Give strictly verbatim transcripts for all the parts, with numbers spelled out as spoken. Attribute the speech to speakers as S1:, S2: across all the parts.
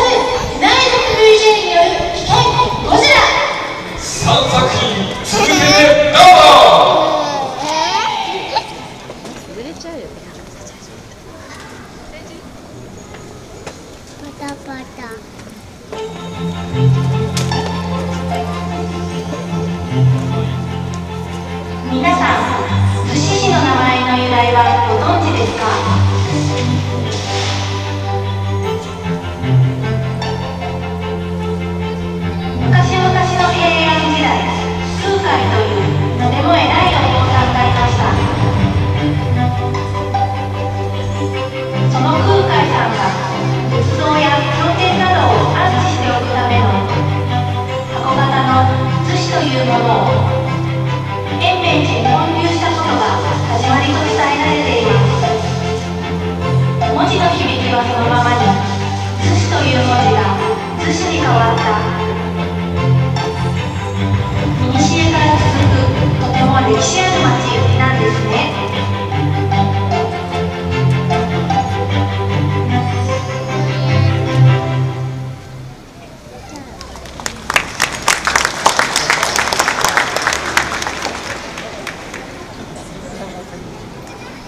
S1: ナイト ブイジェー による危険ゴジラ。
S2: さんさく品続けてどうぞ。
S3: 潰れちゃうよ。
S4: パタパタ。
S1: 皆さん、逗子市の名前の由来はご存知ですか？昔々の平安時代、空海というとても偉いお坊さんがいました。その空海さんが仏像や経典などを安置しておくための箱型の厨子というものを延命寺に建立したことが始まりと伝えられています。文字の響きはそのままに、厨子という文字が厨子に変わった。古から続くとても歴史ある町なんですね。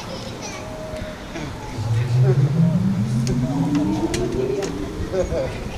S4: Ha ha ha.